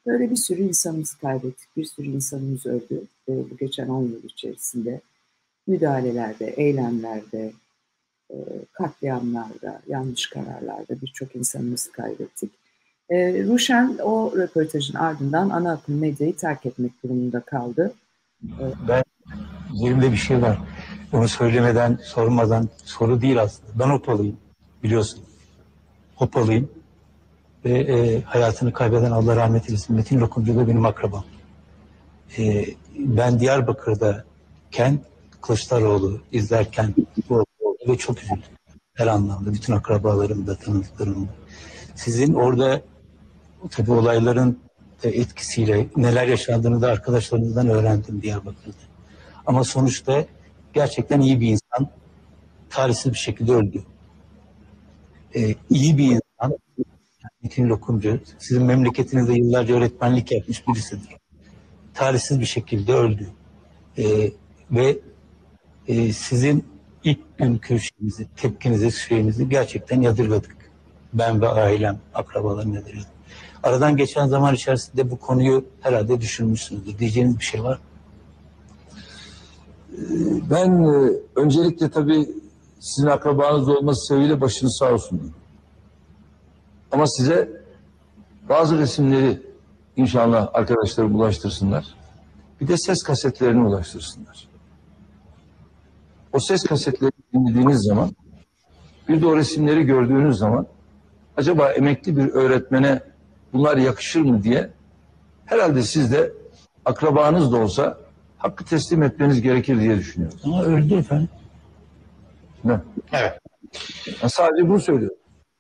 Böyle bir sürü insanımızı kaybettik, bir sürü insanımız öldü bu geçen 10 yıl içerisinde. Müdahalelerde, eylemlerde, katliamlarda, yanlış kararlarda birçok insanımızı kaybettik. Ruşen o röportajın ardından ana akım medyayı terk etmek durumunda kaldı. Ben üzerimde bir şey var. Onu söylemeden, sormadan, soru değil aslında. Ben Hopalıyım, biliyorsun. Hopalıyım ve hayatını kaybeden Allah rahmet eylesin Metin Lokumcu da benim akrabam. Ben Diyarbakır'dayken Kılıçdaroğlu izlerken bu oldu ve çok üzüldüm. Her anlamda, bütün akrabalarımda, tanıdıklarımda. Sizin orada tabii olayların etkisiyle neler yaşandığını da arkadaşlarımızdan öğrendim Diyarbakır'da. Ama sonuçta gerçekten iyi bir insan, talihsiz bir şekilde öldü. İyi bir insan, Metin Lokumcu, sizin memleketinizde yıllarca öğretmenlik yapmış birisidir. Talihsiz bir şekilde öldü. Ve sizin ilk günkü şeyinizi, tepkinizi, şeyinizi gerçekten yadırgadık. Ben ve ailem, akrabalarım yadırgadık. Aradan geçen zaman içerisinde bu konuyu herhalde düşünmüşsünüzdür. Diyeceğiniz bir şey var. Ben öncelikle tabii sizin akrabanız olması sebebiyle başınız sağ olsun diyeyim. Ama size bazı resimleri inşallah arkadaşlarım ulaştırsınlar. Bir de ses kasetlerini ulaştırsınlar. O ses kasetlerini dinlediğiniz zaman, bir de o resimleri gördüğünüz zaman acaba emekli bir öğretmene bunlar yakışır mı diye herhalde siz de akrabanız da olsa hakkı teslim etmeniz gerekir diye düşünüyorum. Ama öldü efendim. Ne? Evet. Ben sadece bunu söylüyorum.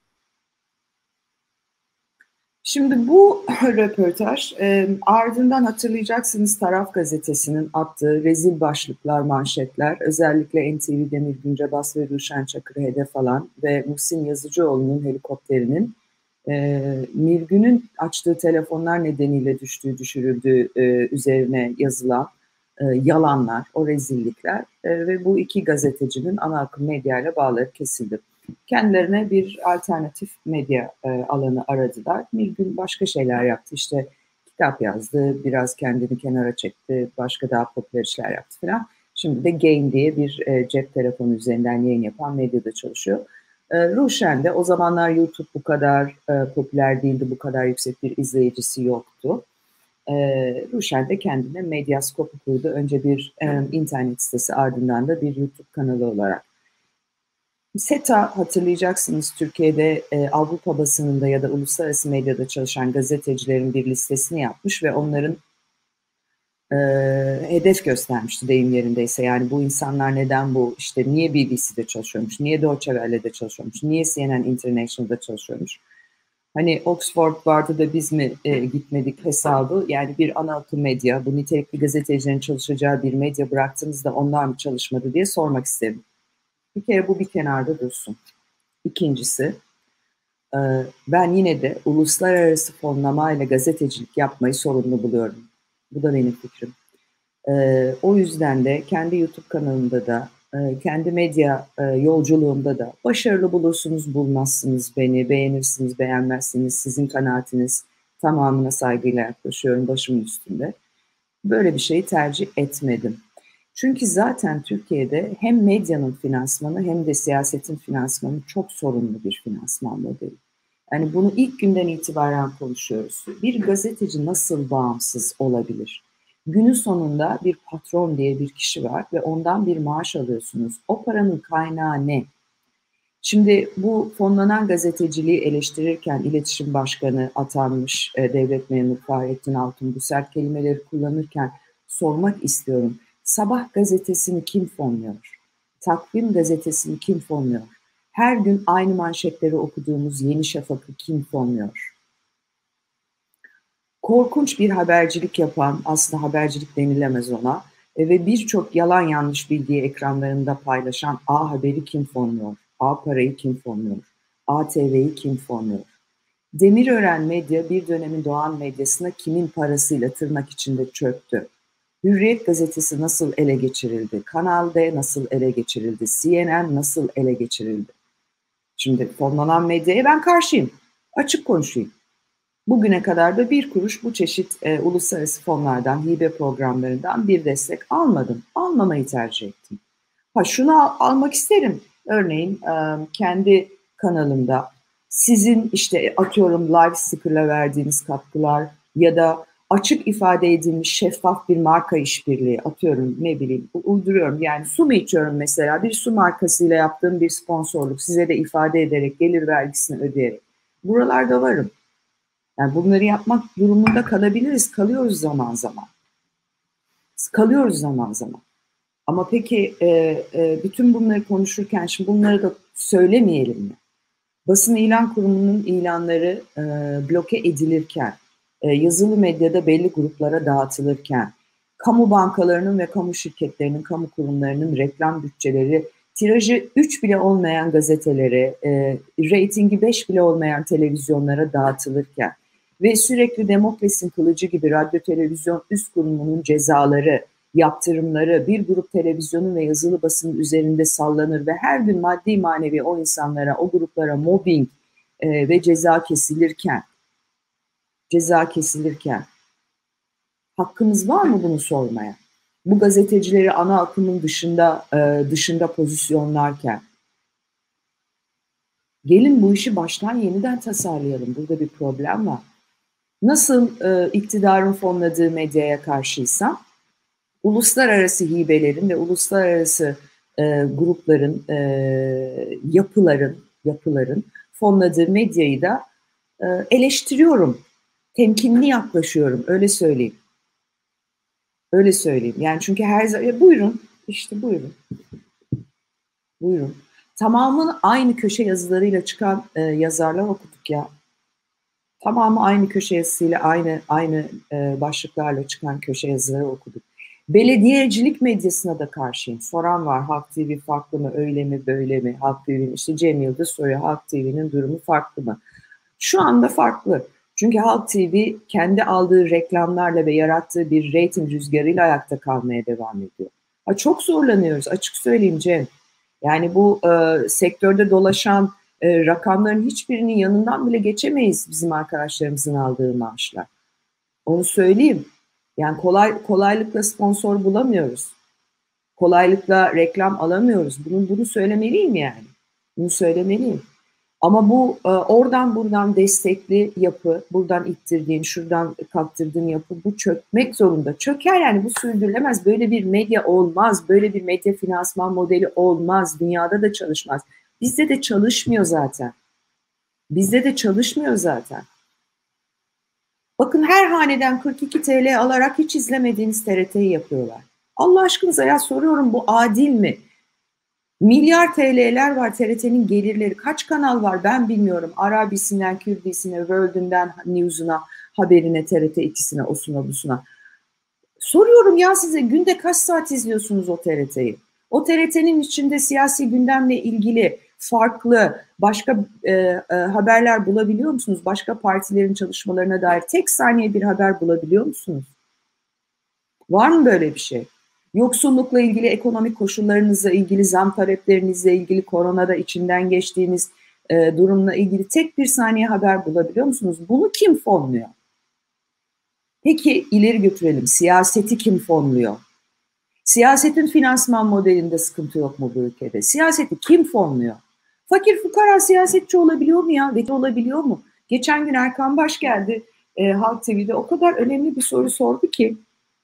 Şimdi bu röportaj ardından hatırlayacaksınız Taraf Gazetesi'nin attığı rezil başlıklar, manşetler, özellikle NTV Demir Güncebas ve Ruşen Çakır'ı hedef alan ve Muhsin Yazıcıoğlu'nun helikopterinin Mirgün'ün açtığı telefonlar nedeniyle düşürüldüğü üzerine yazılan yalanlar, o rezillikler ve bu iki gazetecinin ana akım medyayla bağları kesildi. Kendilerine bir alternatif medya alanı aradılar. Mirgün başka şeyler yaptı. İşte kitap yazdı, biraz kendini kenara çekti, başka daha popüler işler yaptı falan. Şimdi de Gain diye bir cep telefonu üzerinden yayın yapan medyada çalışıyor. Ruşen de o zamanlar YouTube bu kadar popüler değildi, bu kadar yüksek bir izleyicisi yoktu. Ruşen de kendine Medyaskop'u kurdu. Önce bir internet sitesi, ardından da bir YouTube kanalı olarak. SETA, hatırlayacaksınız, Türkiye'de Avrupa basınında ya da uluslararası medyada çalışan gazetecilerin bir listesini yapmış ve onların hedef göstermişti deyim yerindeyse. Yani bu insanlar neden bu, işte niye BBC'de çalışıyormuş, niye Deutsche Welle'de çalışıyormuş, niye CNN International'da çalışıyormuş. Hani Oxford vardı da biz mi gitmedik hesabı, yani bir ana akım medya, bu nitelikli gazetecilerin çalışacağı bir medya bıraktınız da onlar mı çalışmadı diye sormak isterim. Bir kere bu bir kenarda dursun. İkincisi, ben yine de uluslararası fonlamayla gazetecilik yapmayı sorumlu buluyorum. Bu da benim fikrim. O yüzden de kendi YouTube kanalımda da, kendi medya yolculuğumda da başarılı bulursunuz, bulmazsınız beni, beğenirsiniz, beğenmezsiniz, sizin kanaatiniz, tamamına saygıyla yaklaşıyorum, başımın üstünde. Böyle bir şeyi tercih etmedim. Çünkü zaten Türkiye'de hem medyanın finansmanı hem de siyasetin finansmanı çok sorunlu bir finansman modeli. Yani bunu ilk günden itibaren konuşuyoruz. Bir gazeteci nasıl bağımsız olabilir? Günün sonunda bir patron diye bir kişi var ve ondan bir maaş alıyorsunuz. O paranın kaynağı ne? Şimdi bu fonlanan gazeteciliği eleştirirken iletişim başkanı atanmış devlet memuru Fahrettin Altun bu sert kelimeleri kullanırken sormak istiyorum. Sabah gazetesini kim fonluyor? Takvim gazetesini kim fonluyor? Her gün aynı manşetleri okuduğumuz Yeni Şafak'ı kim fonluyor? Korkunç bir habercilik yapan, aslında habercilik denilemez ona, ve birçok yalan yanlış bilgiyi ekranlarında paylaşan A Haber'i kim fonluyor? A Para'yı kim fonluyor? ATV'yi kim fonluyor? Demirören medya bir dönemin Doğan medyasına kimin parasıyla tırnak içinde çöktü? Hürriyet gazetesi nasıl ele geçirildi? Kanal D nasıl ele geçirildi? CNN nasıl ele geçirildi? Şimdi fonlanan medyaya ben karşıyım. Açık konuşayım. Bugüne kadar da bir kuruş bu çeşit uluslararası fonlardan, hibe programlarından bir destek almadım. Almamayı tercih ettim. Şunu almak isterim. Örneğin kendi kanalımda sizin işte atıyorum live sticker'la verdiğiniz katkılar ya da açık ifade edilmiş şeffaf bir marka işbirliği, atıyorum ne bileyim uyduruyorum, yani su mu içiyorum mesela, bir su markasıyla yaptığım bir sponsorluk, size de ifade ederek, gelir vergisini ödeyerek, buralarda varım. Yani bunları yapmak durumunda kalabiliriz, kalıyoruz zaman zaman. Kalıyoruz zaman zaman. Ama peki bütün bunları konuşurken şimdi bunları da söylemeyelim mi? Basın İlan Kurumu'nun ilanları bloke edilirken, yazılı medyada belli gruplara dağıtılırken, kamu bankalarının ve kamu şirketlerinin, kamu kurumlarının reklam bütçeleri, tirajı 3 bile olmayan gazetelere, reytingi 5 bile olmayan televizyonlara dağıtılırken ve sürekli Demokrasinin kılıcı gibi radyo televizyon üst kurumunun cezaları, yaptırımları bir grup televizyonun ve yazılı basının üzerinde sallanır ve her gün maddi manevi o insanlara, o gruplara mobbing ve ceza kesilirken hakkımız var mı bunu sormaya? Bu gazetecileri ana akımın dışında pozisyonlarken gelin bu işi baştan yeniden tasarlayalım. Burada bir problem var. Nasıl iktidarın fonladığı medyaya karşıysam, uluslararası hibelerin ve uluslararası grupların, yapıların fonladığı medyayı da eleştiriyorum. Temkinli yaklaşıyorum, öyle söyleyeyim. Öyle söyleyeyim. Yani çünkü her zaman, buyurun, işte buyurun. Buyurun. Tamamını aynı köşe yazılarıyla çıkan yazarlar okuduk ya. Tamamı aynı köşe yazısıyla, aynı başlıklarla çıkan köşe yazıları okuduk. Belediyecilik medyasına da karşıyım. Soran var, Halk TV farklı mı, öyle mi, böyle mi? Halk TV'nin, işte Cem Yıldız soruyor, Halk TV'nin durumu farklı mı? Şu anda farklı. Çünkü Halk TV kendi aldığı reklamlarla ve yarattığı bir reyting rüzgarıyla ayakta kalmaya devam ediyor. Çok zorlanıyoruz, açık söyleyeyim Cem. Yani bu sektörde dolaşan rakamların hiçbirinin yanından bile geçemeyiz bizim arkadaşlarımızın aldığı maaşlar. Onu söyleyeyim. Yani kolaylıkla sponsor bulamıyoruz. Kolaylıkla reklam alamıyoruz. Bunu söylemeliyim yani. Bunu söylemeliyim. Ama bu oradan buradan destekli yapı, buradan ittirdiğin, şuradan kaptırdığın yapı, bu çökmek zorunda. Çöker yani, bu sürdürülemez. Böyle bir medya olmaz. Böyle bir medya finansman modeli olmaz. Dünyada da çalışmaz. Bizde de çalışmıyor zaten. Bakın her haneden 42 TL alarak hiç izlemediğiniz TRT'yi yapıyorlar. Allah aşkınıza ya, soruyorum, bu adil mi? Milyar TL'ler var TRT'nin gelirleri. Kaç kanal var ben bilmiyorum. Arabisinden, Kürdisine, World'ünden, News'una, Haberine, TRT 2'sine, osuna, busuna. Soruyorum ya size, günde kaç saat izliyorsunuz o TRT'yi? O TRT'nin içinde siyasi gündemle ilgili farklı başka haberler bulabiliyor musunuz? Başka partilerin çalışmalarına dair tek saniye bir haber bulabiliyor musunuz? Var mı böyle bir şey? Yoksullukla ilgili, ekonomik koşullarınızla ilgili, zam taleplerinizle ilgili, koronada içinden geçtiğiniz durumla ilgili tek bir saniye haber bulabiliyor musunuz? Bunu kim fonluyor? Peki ileri götürelim. Siyaseti kim fonluyor? Siyasetin finansman modelinde sıkıntı yok mu bu ülkede? Siyaseti kim fonluyor? Fakir fukara siyasetçi olabiliyor mu ya? Vekil olabiliyor mu? Geçen gün Erkan Baş geldi Halk TV'de, o kadar önemli bir soru sordu ki,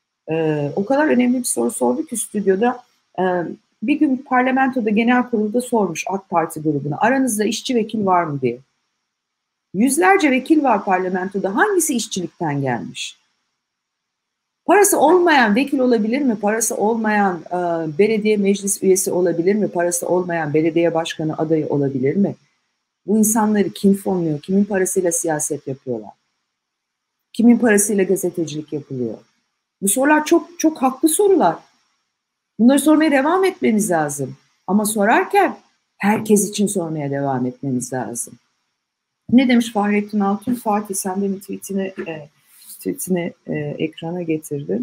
stüdyoda bir gün parlamentoda, genel kurulda sormuş AK Parti grubuna, aranızda işçi vekil var mı diye. Yüzlerce vekil var parlamentoda, hangisi işçilikten gelmiş? Parası olmayan vekil olabilir mi? Parası olmayan belediye meclis üyesi olabilir mi? Parası olmayan belediye başkanı adayı olabilir mi? Bu insanları kim fonluyor? Kimin parasıyla siyaset yapıyorlar? Kimin parasıyla gazetecilik yapılıyor? Bu sorular çok çok haklı sorular. Bunları sormaya devam etmemiz lazım. Ama sorarken herkes için sormaya devam etmemiz lazım. Ne demiş Fahrettin Altun? Fatih, sen benim tweetini ekrana getirdin.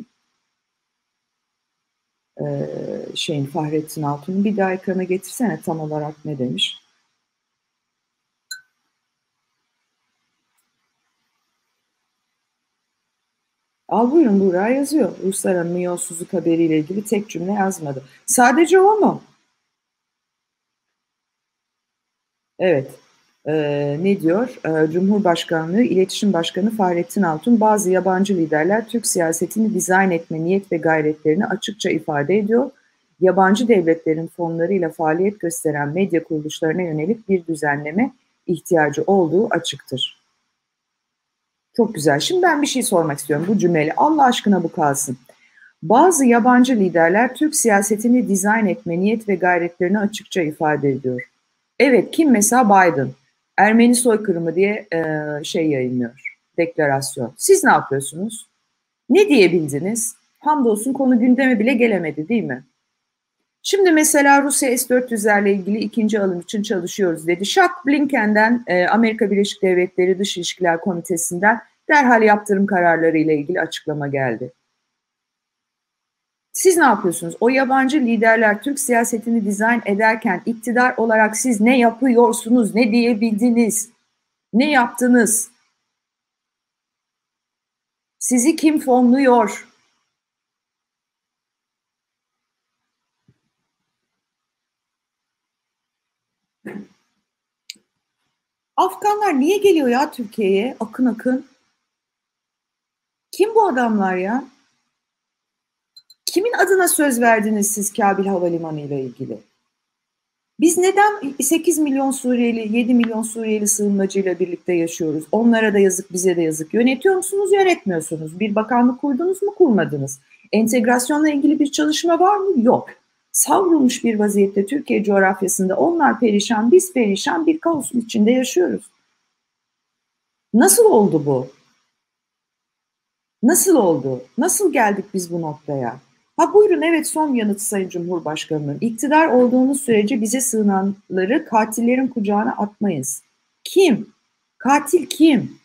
Fahrettin Altun'u bir daha ekrana getirsene, tam olarak ne demiş? Al buyurun, Buğra yazıyor. Ruslar Hanım'ın yolsuzluk haberiyle ilgili tek cümle yazmadı. Sadece o mu? Evet. Ne diyor? Cumhurbaşkanlığı İletişim Başkanı Fahrettin Altun, bazı yabancı liderler Türk siyasetini dizayn etme niyet ve gayretlerini açıkça ifade ediyor. Yabancı devletlerin fonlarıyla faaliyet gösteren medya kuruluşlarına yönelik bir düzenleme ihtiyacı olduğu açıktır. Çok güzel. Şimdi ben bir şey sormak istiyorum bu cümleyle. Allah aşkına bu kalsın. Bazı yabancı liderler Türk siyasetini dizayn etme niyet ve gayretlerini açıkça ifade ediyor. Evet, kim mesela? Biden. Ermeni soykırımı diye şey yayınlıyor, deklarasyon. Siz ne yapıyorsunuz? Ne diyebildiniz? Hamdolsun konu gündeme bile gelemedi, değil mi? Şimdi mesela Rusya S-400'lerle ilgili ikinci alım için çalışıyoruz dedi. Şak, Blinken'den Amerika Birleşik Devletleri Dış İlişkiler Komitesi'nden derhal yaptırım kararları ile ilgili açıklama geldi. Siz ne yapıyorsunuz? O yabancı liderler Türk siyasetini dizayn ederken iktidar olarak siz ne yapıyorsunuz? Ne diyebildiniz? Ne yaptınız? Sizi kim fonluyor? Afganlar niye geliyor ya Türkiye'ye? Akın akın. Kim bu adamlar ya? Kimin adına söz verdiniz siz Kabil Havalimanı ile ilgili? Biz neden 8 milyon Suriyeli, 7 milyon Suriyeli sığınmacıyla birlikte yaşıyoruz? Onlara da yazık, bize de yazık. Yönetiyor musunuz, yönetmiyorsunuz? Bir bakanlık kurdunuz mu, kurmadınız? Entegrasyonla ilgili bir çalışma var mı? Yok. Savrulmuş bir vaziyette Türkiye coğrafyasında onlar perişan, biz perişan bir kaosun içinde yaşıyoruz. Nasıl oldu bu? Nasıl oldu? Nasıl geldik biz bu noktaya? Ha buyurun, evet, son yanıt Sayın Cumhurbaşkanı'nın. İktidar olduğunuz sürece bize sığınanları katillerin kucağına atmayız. Kim? Katil kim?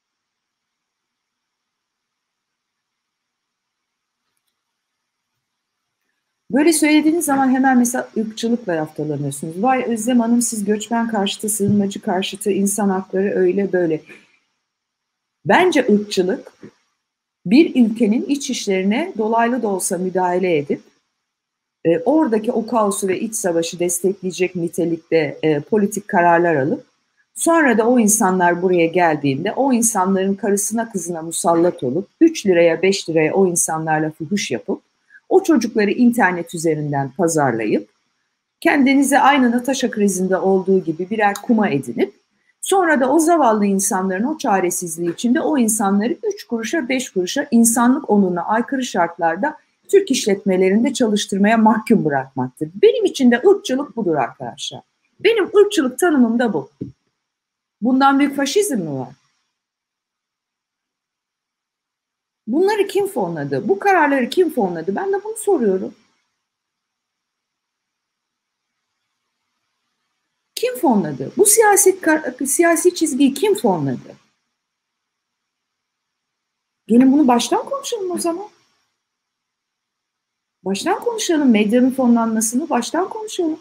Böyle söylediğiniz zaman hemen mesela ırkçılıkla yaftalanıyorsunuz. Vay Özlem Hanım, siz göçmen karşıtı, sığınmacı karşıtı, insan hakları öyle böyle. Bence ırkçılık bir ülkenin iç işlerine dolaylı da olsa müdahale edip oradaki o kaosu ve iç savaşı destekleyecek nitelikte politik kararlar alıp sonra da o insanlar buraya geldiğinde o insanların karısına kızına musallat olup 3 liraya 5 liraya o insanlarla fuhuş yapıp o çocukları internet üzerinden pazarlayıp kendinize aynı Natasha krizinde olduğu gibi birer kuma edinip sonra da o zavallı insanların o çaresizliği içinde o insanları 3 kuruşa 5 kuruşa insanlık onuruna aykırı şartlarda Türk işletmelerinde çalıştırmaya mahkum bırakmaktır. Benim için de ırkçılık budur arkadaşlar. Benim ırkçılık tanımım da bu. Bundan büyük faşizm mi var? Bunları kim fonladı? Bu kararları kim fonladı? Ben de bunu soruyorum. Kim fonladı? Bu siyasi çizgiyi kim fonladı? Gelin bunu baştan konuşalım o zaman. Baştan konuşalım. Medyanın fonlanmasını baştan konuşalım.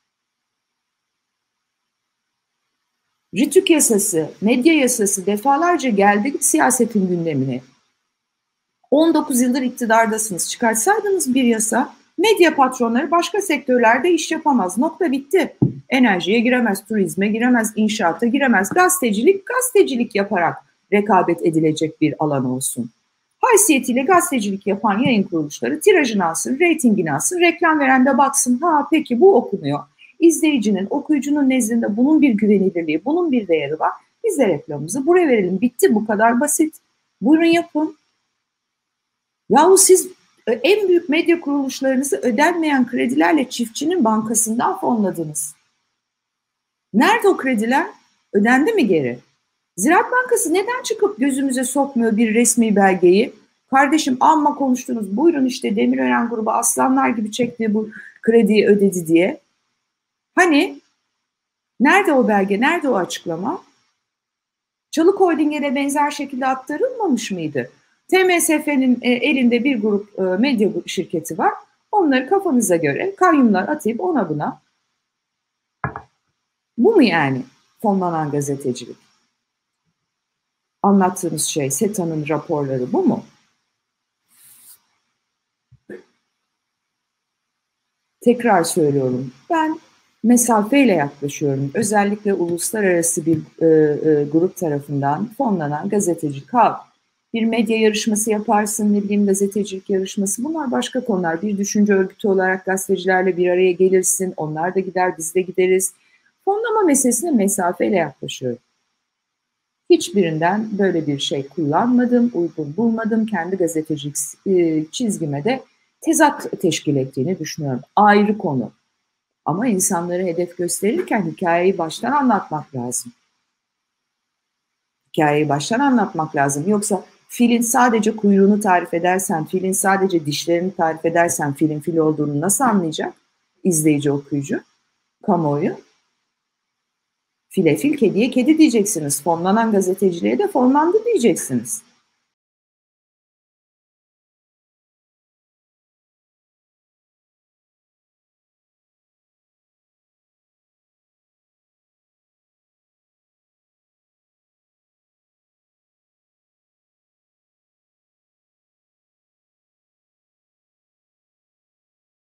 Rütük yasası, medya yasası defalarca geldi siyasetin gündemine. 19 yıldır iktidardasınız. Çıkartsaydınız bir yasa, medya patronları başka sektörlerde iş yapamaz. Nokta bitti. Enerjiye giremez, turizme giremez, inşaata giremez. Gazetecilik yaparak rekabet edilecek bir alan olsun. Haysiyetiyle gazetecilik yapan yayın kuruluşları tirajını alsın, reytingini alsın, reklam veren de baksın. Ha peki bu okunuyor. İzleyicinin, okuyucunun nezdinde bunun bir güvenilirliği, bunun bir değeri var. Biz de reklamımızı buraya verelim. Bitti, bu kadar basit. Buyurun yapın. Yahu siz en büyük medya kuruluşlarınızı ödenmeyen kredilerle Çiftçinin Bankası'ndan fonladınız. Nerede o krediler? Ödendi mi geri? Ziraat Bankası neden çıkıp gözümüze sokmuyor bir resmi belgeyi? Kardeşim amma konuştunuz, buyurun işte Demirören grubu aslanlar gibi çektiği bu krediyi ödedi diye. Hani nerede o belge, nerede o açıklama? Çalık Holding'e de benzer şekilde aktarılmamış mıydı? TMSF'nin elinde bir grup medya şirketi var. Onları kafanıza göre kayyumlar atayıp ona buna. Bu mu yani fonlanan gazetecilik? Anlattığımız şey, SETA'nın raporları bu mu? tekrar söylüyorum, ben mesafeyle yaklaşıyorum. Özellikle uluslararası bir grup tarafından fonlanan gazeteci kalk, bir medya yarışması yaparsın, ne bileyim gazetecilik yarışması, bunlar başka konular. Bir düşünce örgütü olarak gazetecilerle bir araya gelirsin, onlar da gider, biz de gideriz. Fonlama meselesine mesafeyle yaklaşıyorum. Hiçbirinden böyle bir şey kullanmadım, uygun bulmadım. Kendi gazetecilik çizgime de tezat teşkil ettiğini düşünüyorum. Ayrı konu. Ama insanları hedef gösterirken hikayeyi baştan anlatmak lazım. Hikayeyi baştan anlatmak lazım. Yoksa filin sadece kuyruğunu tarif edersen, filin sadece dişlerini tarif edersen filin fil olduğunu nasıl anlayacak izleyici, okuyucu, kamuoyu? File fil, kediye kedi diyeceksiniz. Fonlanan gazeteciliğe de fonlandı diyeceksiniz.